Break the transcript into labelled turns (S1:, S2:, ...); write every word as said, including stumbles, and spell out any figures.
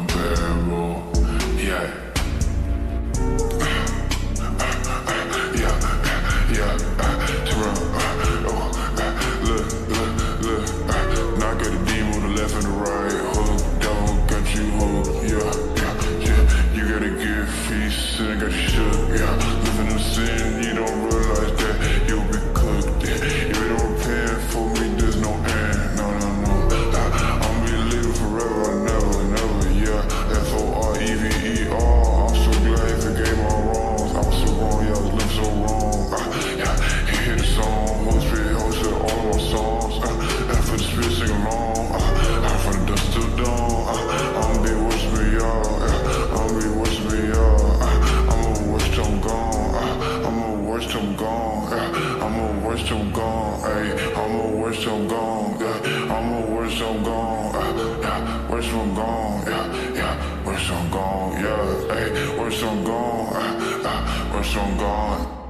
S1: unbearable. Yeah. Yeah, yeah, turn around. Oh, look, look, look. Now I got a demon on the left and the right. Hook, devil got you hooked. Yeah, yeah, yeah. You gotta get feast, and I got you shook. Yeah, living in sin, you don't realize that you'll be cooked. Yeah. If you don't repent for me, there's no end. No, no, no. I, I'm be living forever, never, never. Yeah, F O R E V E R. I'm so glad he forgave my wrongs. I was so wrong, yeah, I was living so wrong. Uh, yeah, he hit the song, Holy Spirit hosted all of my songs. Uh, and for the Spirit sing along. Uh, I'm from the dust to the dawn. Uh, I'm be worshiping y'all. Uh, I'm be worshiping y'all. Uh, I'm a worship till I'm gone. Uh, I'm a worship till I'm gone. Uh, I'm a worship till I'm gone. Ay, I'm a worship till I'm gone. Yeah, I'm a worship till I'm gone. Uh, yeah, worship till I'm gone. Yeah, yeah, worship till I'm gone. Yeah, ay, worship till I'm gone. Uh, uh, worship till I'm gone.